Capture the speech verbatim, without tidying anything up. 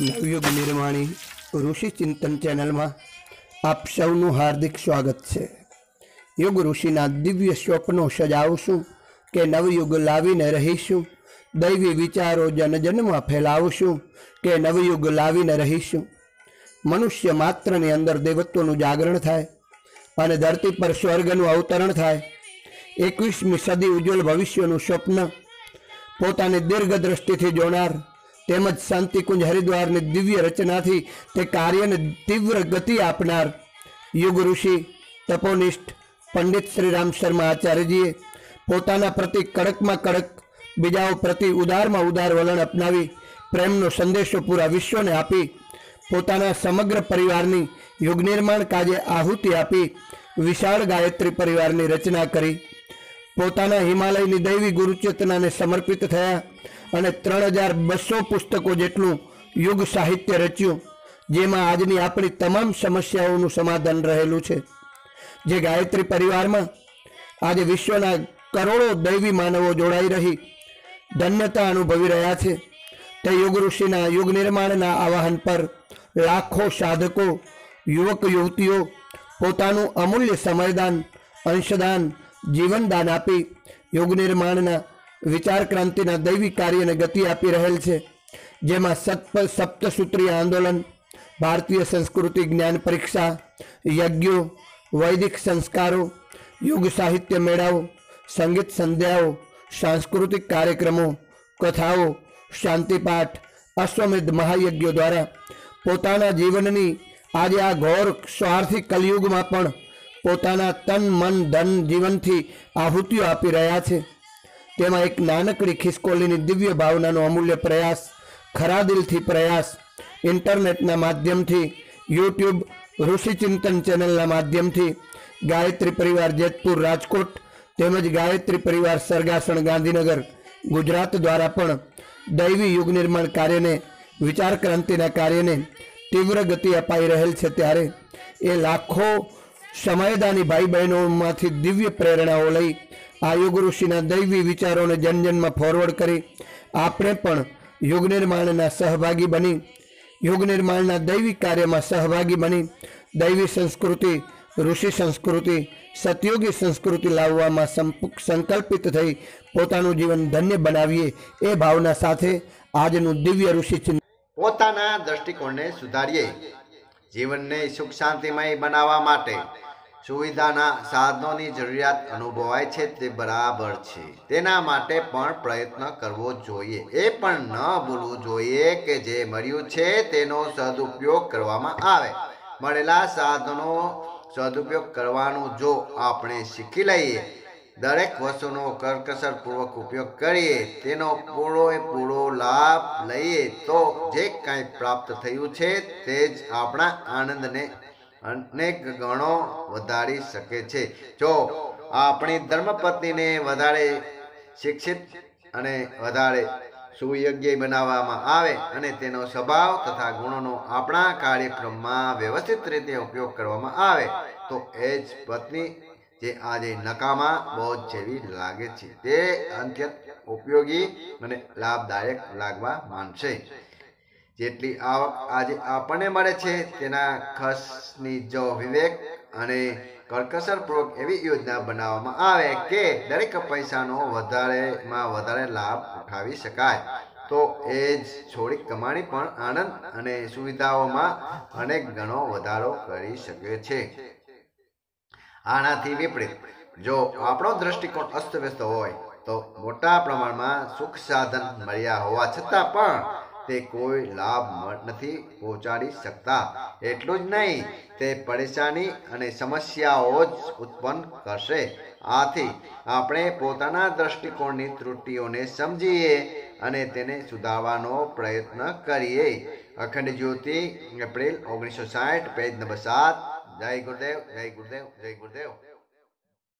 નવયુગ નિર્માણી ઋષિ ચિંતન ચેનલમાં આપ સૌનું હાર્દિક સ્વાગત છે। યુગ ઋષિના દિવ્ય સ્વપ્નો સજાવશું કે નવયુગ લાવીને રહીશું, દૈવી વિચારો જનજનમાં ફેલાવશું કે નવયુગ લાવીને રહીશું। મનુષ્ય માત્રની અંદર દેવત્વનું જાગરણ થાય અને ધરતી પર સ્વર્ગનું અવતરણ થાય। એકવીસમી સદી ઉજ્જવલ ભવિષ્યનું સ્વપ્ન પોતાની દીર્ઘ દ્રષ્ટિથી જોનાર તેમજ શાંતિકુંજ હરિદ્વારની દિવ્ય રચનાથી તે કાર્યને તીવ્ર ગતિ આપનાર યુગ ઋષિ તપોનિષ્ઠ પંડિત શ્રીરામ શર્મા આચાર્યજીએ પોતાના પ્રતિ કડકમાં કડક, બીજાઓ પ્રતિ ઉદારમાં ઉદાર વલણ અપનાવી પ્રેમનો સંદેશો પૂરા વિશ્વને આપી પોતાના સમગ્ર પરિવારની યુગ નિર્માણ કાજે આહુતિ આપી વિશાળ ગાયત્રી પરિવારની રચના કરી। પોતાના હિમાલયની દૈવી ગુરુચેતનાને સમર્પિત થયા અને ત્રણ હજાર બસો પુસ્તકો જેટલું યુગ સાહિત્ય રચ્યું, જેમાં આજની આપણી તમામ સમસ્યાઓનું સમાધાન રહેલું છે। જે ગાયત્રી પરિવારમાં આજે વિશ્વના કરોડો દૈવી માનવો જોડાઈ રહી ધન્યતા અનુભવી રહ્યા છે, તે યુગ ઋષિના યુગ નિર્માણના આવાહન પર લાખો સાધકો, યુવક યુવતીઓ પોતાનું અમૂલ્ય સમયદાન, અંશદાન, જીવનદાન આપી યુગ નિર્માણના વિચાર ક્રાંતિના દૈવી કાર્યને ગતિ આપી રહેલ છે। જેમાં સત્પ સપ્તસૂત્રીય આંદોલન, ભારતીય સંસ્કૃતિ જ્ઞાન પરીક્ષા, યજ્ઞો, વૈદિક સંસ્કારો, યુગ સાહિત્ય મેળાઓ, સંગીત સંધ્યાઓ, સાંસ્કૃતિક કાર્યક્રમો, કથાઓ, શાંતિપાઠ, અશ્વમેધ મહાયજ્ઞો દ્વારા પોતાના જીવનની આજે આ ઘોર સ્વાર્થી કલયુગમાં પણ પોતાના તન મન ધન જીવનથી આહુતિઓ આપી રહ્યા છે। તેમાં એક નાનકડી ખિસકોલીની દિવ્ય ભાવનાનો અમૂલ્ય પ્રયાસ, ખરા દિલથી પ્રયાસ, ઇન્ટરનેટના માધ્યમથી, યુટ્યુબ ઋષિ ચિંતન ચેનલના માધ્યમથી ગાયત્રી પરિવાર જેતપુર રાજકોટ તેમજ ગાયત્રી પરિવાર સરગાસણ ગાંધીનગર ગુજરાત દ્વારા પણ દૈવી યુગ નિર્માણ કાર્યને, વિચાર ક્રાંતિના કાર્યને તીવ્ર ગતિ અપાઈ રહેલ છે। ત્યારે એ લાખો સમયદાની ભાઈ બહેનોમાંથી દિવ્ય પ્રેરણાઓ લઈ આ યુગ ઋષિના દૈવી વિચારોને જનજનમાં ફોરવર્ડ કરી આપણે પણ યુગ નિર્માણના સહભાગી બની યુગ નિર્માણના દૈવી કાર્યમાં સહભાગી બની દૈવી સંસ્કૃતિ, ઋષિ સંસ્કૃતિ, સતયુગી સંસ્કૃતિ લાવવામાં સંકલ્પિત થઈ પોતાનું જીવન ધન્ય બનાવીએ એ ભાવના સાથે આજનું દિવ્ય ઋષિ ચિંતન પોતાના દ્રષ્ટિકોણને સુધારીએ। જીવનને સુખ શાંતિમય બનાવવા માટે સુવિધાના સાધનોની જરૂરિયાત અનુભવાય છે, તે બરાબર છે। તેના માટે પણ પ્રયત્ન કરવો જોઈએ। એ પણ ન ભૂલવું જોઈએ કે જે મળ્યું છે તેનો સદુપયોગ કરવામાં આવે। મળેલા સાધનો સદુપયોગ કરવાનું જો આપણે શીખી લઈએ, દરેક વસ્તુનો કરકસરપૂર્વક ઉપયોગ કરીએ, તેનો પૂરો પૂરો લાભ લઈએ, તો જે કાંઈ પ્રાપ્ત થયું છે તે જ આપણા આનંદને અનેક ગણો વધારી શકે છે। જો આપણી ધર્મપત્નીને વધારે શિક્ષિત અને વધારે સુયોગ્ય બનાવવામાં આવે અને તેનો સ્વભાવ તથા ગુણોનો આપણા કાર્યક્રમમાં વ્યવસ્થિત રીતે ઉપયોગ કરવામાં આવે, તો એ જ પત્ની જે આજે નકામા બોજ જેવી લાગે છે તે અત્યંત ઉપયોગી અને લાભદાયક લાગવા માંડશે। જેટલી આવક આજે આપણને મળે છે તેના ખર્ચની જો વિવેક અને કરકસરપૂર્વક એવી યોજના બનાવવામાં આવે કે દરેક પૈસાનો વધારેમાં વધારે લાભ ઉઠાવી શકાય, તો એ જ થોડીક કમાણી પણ આનંદ અને સુવિધાઓમાં અનેક ગણો વધારો કરી શકે છે। આનાથી વિપરીત જો આપણો દ્રષ્ટિકોણ અસ્તવ્યસ્ત હોય તો મોટા પ્રમાણમાં સુખ સાધન મળ્યા હોવા છતાં પણ તે કોઈ લાભ નથી પહોંચાડી શકતા। એટલું જ નહીં, તે પરેશાની અને સમસ્યાઓ જ ઉત્પન્ન કરશે। આથી આપણે પોતાના દ્રષ્ટિકોણની ત્રુટિઓને સમજીએ અને તેને સુધારવાનો પ્રયત્ન કરીએ। અખંડ જ્યોતિ, એપ્રિલ ઓગણીસો સાઠ, પેજ નંબર સાત। જય ગુરુદેવ, જય ગુરુદેવ, જય ગુરુદેવ।